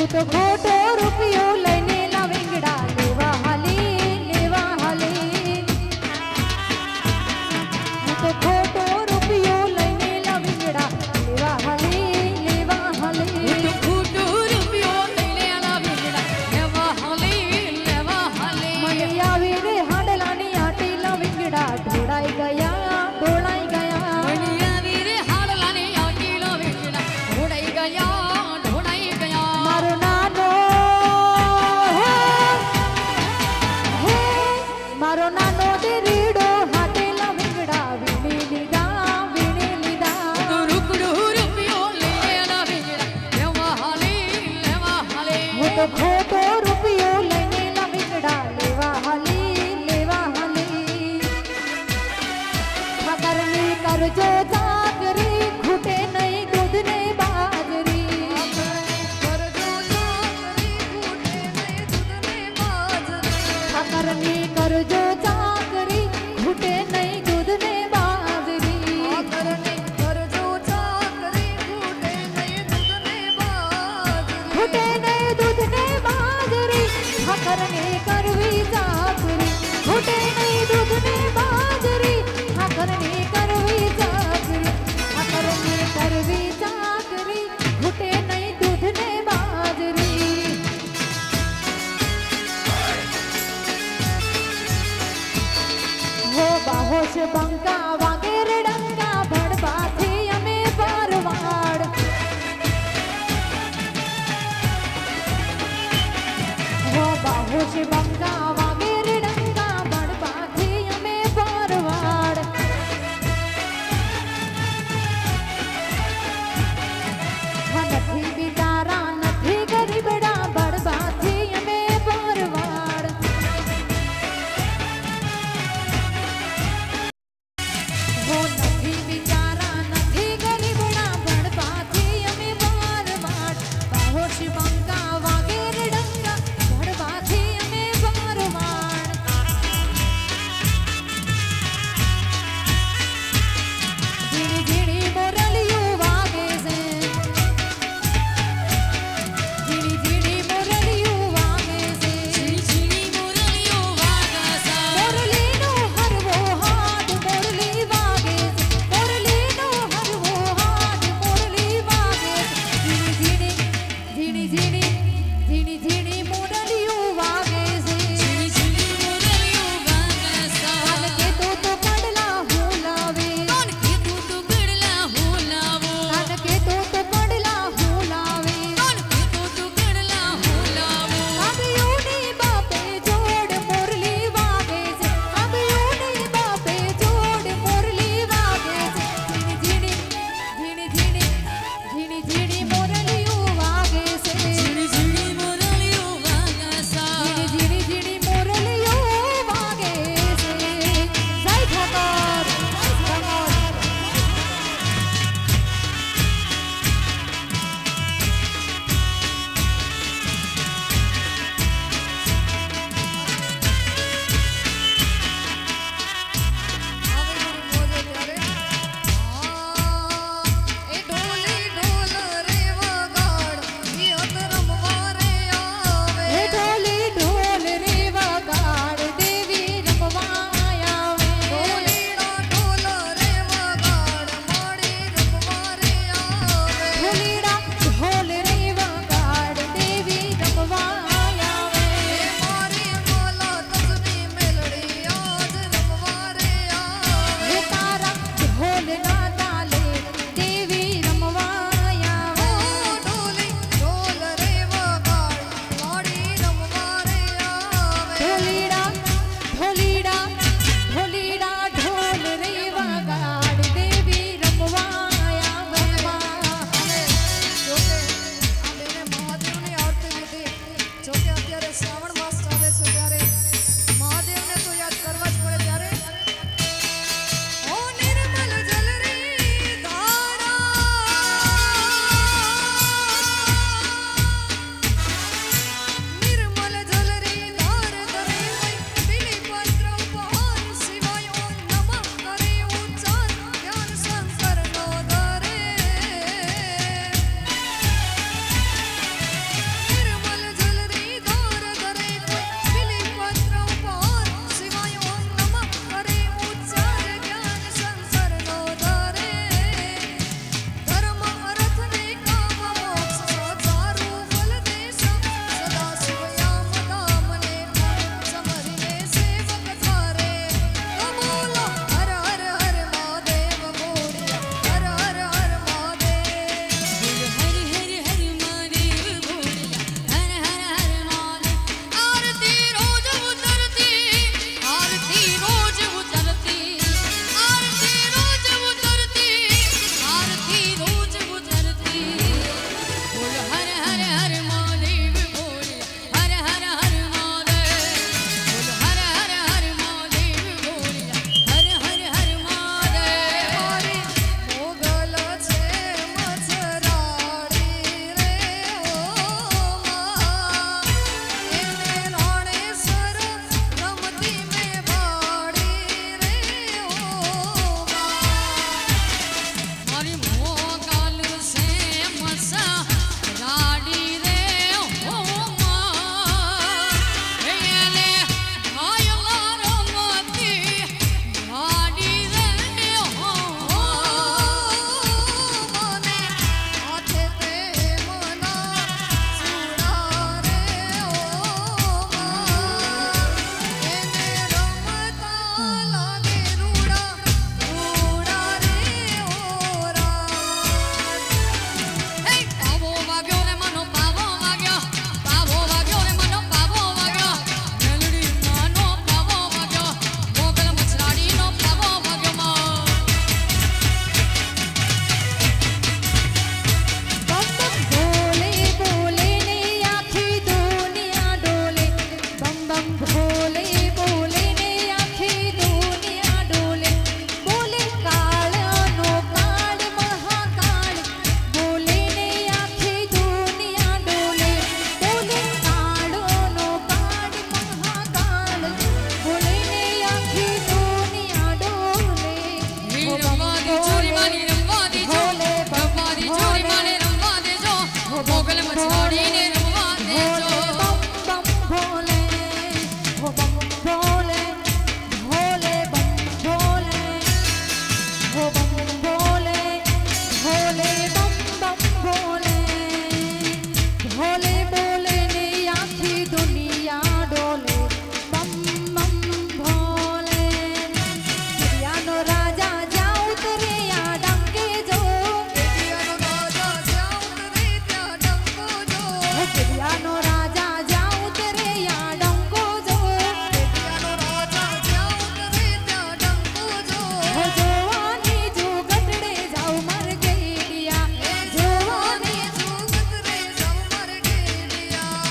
तो खोटो रुपयो लईने लाविंगड़ा लेवा हाली तो खोटो रुपयो लईने लाविंगड़ा लेवा हाली तो खोटो रुपयो लईने लाविंगड़ा लेवा हाली मने आवी रे हाडलानी आटी लाविंगड़ा ढोड़ाई गया मने आवी रे हाडलानी आटी लाविंगड़ा ढोड़ाई गया मारो नानो दे रीडो हाटे लाविंगड़ा वीणी लीधा तो रुपड़ो रुपयो लईने लाविंगड़ा लेवा हाली वो तो खोटो रुपयो लईने लाविंगड़ा लेवा हाली खबरनी करजो जागरी घुटे नहीं दूध ने बाजरी खबरनी करजो जागरी घुटे नहीं दूध ने बाजरी घुटे नहीं दूध ने बाजरी खबरनी करवी जागरी घुटे नहीं दूध ने बाजरी खबरनी करवी जागरी घुटे नहीं दूध ने बाजरी हो बाहोश बंका वागेर डंका भड़बा थी हमें परवाड़ हो बाहोश बंका वागेर डंका भड़बा थी हमें परवाड़ नथी बिचारा नथी गरीबड़ा भड़बा थी हमें परवाड़ वो नथी बिचारा नथी गरीबड़ा भड़बा थी हमें परवाड़ बाहोश बंका वागेर डंका भड़बा थी हमें परवाड़ झीणी झीणी मोरलियो वागे से झीणी झीणी मोरलियो वागे से मोरली नो हर वो हाथ मोरली वागे से मोरली नो हर वो हाथ मोरली वागे से झीणी झीणी मोरलियो वागे से कान के तो पड़ला हुलावे कान के तो पड़ला हुलावे अब यूनी बापे जोड़ मोरली वागे से अब यूनी बापे जोड़ मोरली वागे से झीणी झीणी मोरलियो वागे से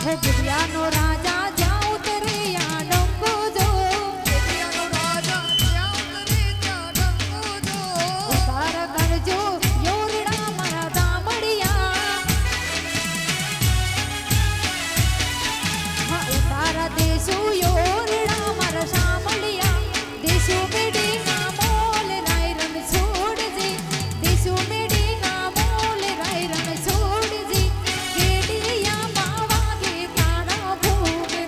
हो गिरियानो राजा जाऊं तेरे यहाँ डंको जो गिरियानो राजा जाऊं तेरे यहाँ डंको जो उतार कर जो योरड़ा मारा दामड़िया हाँ उतार देशु योरड़ा मारा शामलिया देशु में डेना मोल राय रन छोड़ जी देशु में डेना मोल राय रन छोड़ जी गेड़िया बावा के तारा भूग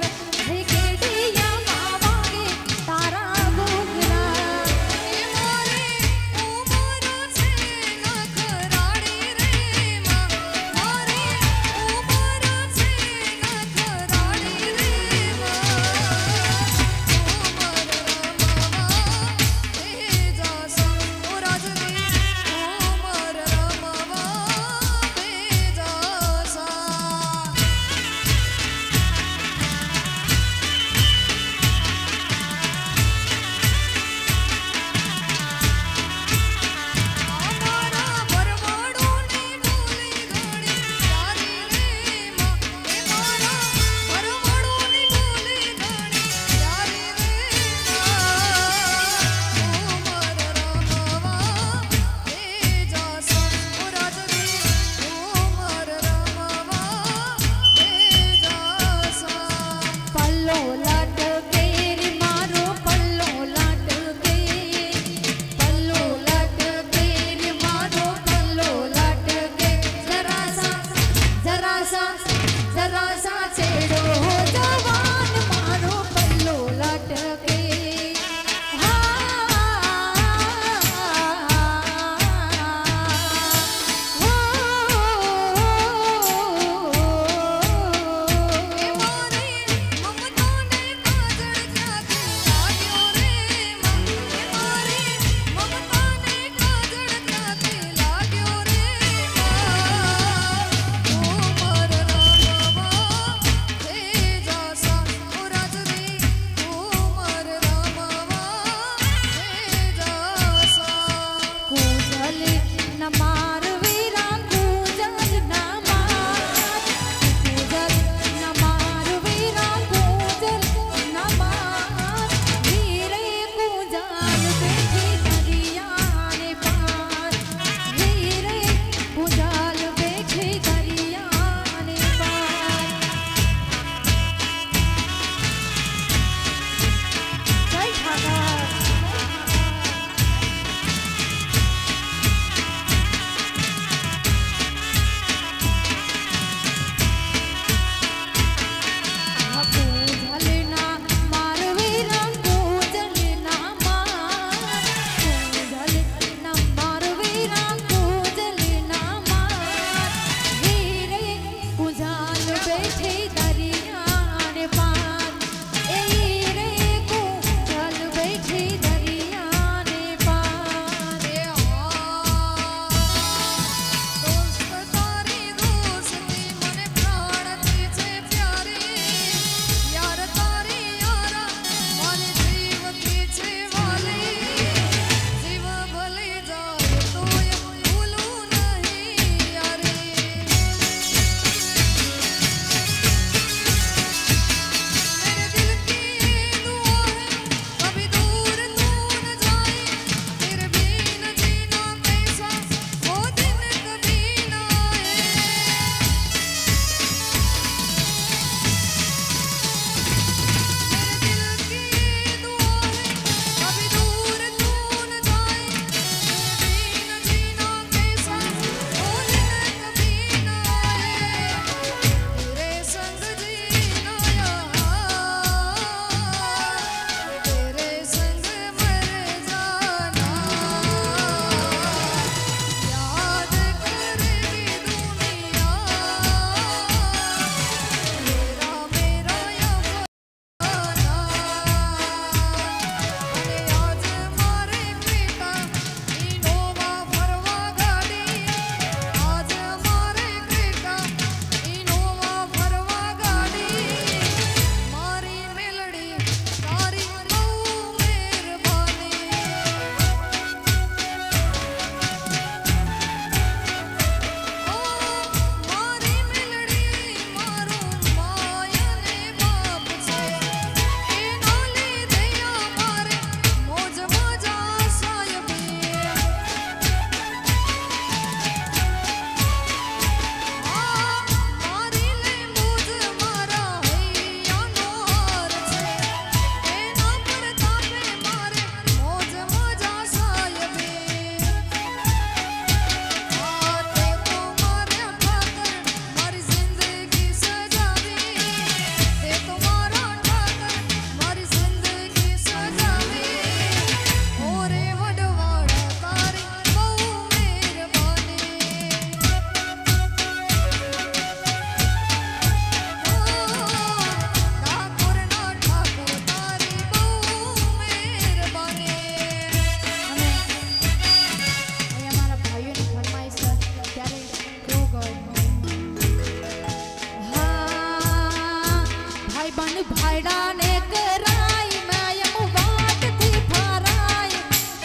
બંધ ભાઈડાને કરાય માયમ વાટથી ફરાય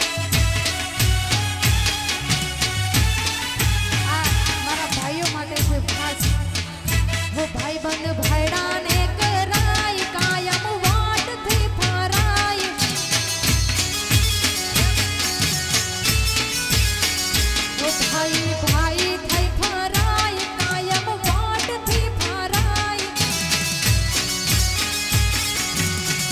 આ મારા ભાઈઓ માટે છે ખાસ वो भाई बंद भाईडाने कराय कायम वाटથી ફરાય वो भाई भाई થઈ ફરાય કાયમ વાટથી ફરાય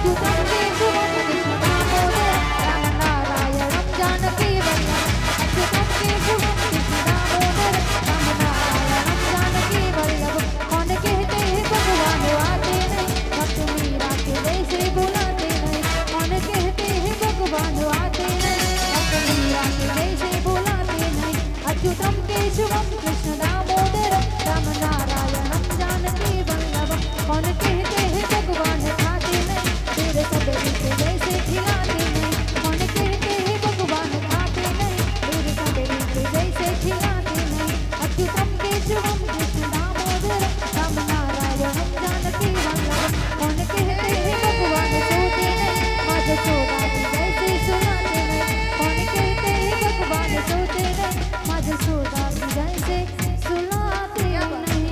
अच्युतं केशवं कृष्ण दामोदरं रामनारायणं जानकी वल्लभम् अच्युतं केशवं कृष्ण दामोदरं रामनारायणं जानकी वल्लभम् कौन कहते हैं भगवान आते नहीं भक्त मीरा के जैसे बुलाते नहीं कौन कहते हैं भगवान आते नहीं भक्त मीरा के जैसे बुलाते नहीं अच्युतं केशवं कृष्ण दामोदरं रामनारायणं जानकी वल्लभम् कौन कहते हैं भगवान खाते नहीं तेरे सबरी के जैसे खिलाते नहीं कौन कहते हैं भगवान खाते नहीं तेरे सबरी के जैसे खिलाते नहीं अच्युतं केशवं कृष्ण दामोदरं रामनारायणं जानकी वल्लभम् कौन कहते हैं भगवान सोते नहीं माँ जसोदा की जैसे सुलाते नहीं कौन कहते हैं भगवान सोते नहीं माँ जसोदा की जैसे सुलाते नहीं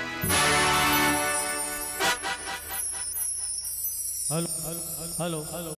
हेलो हेलो हेलो।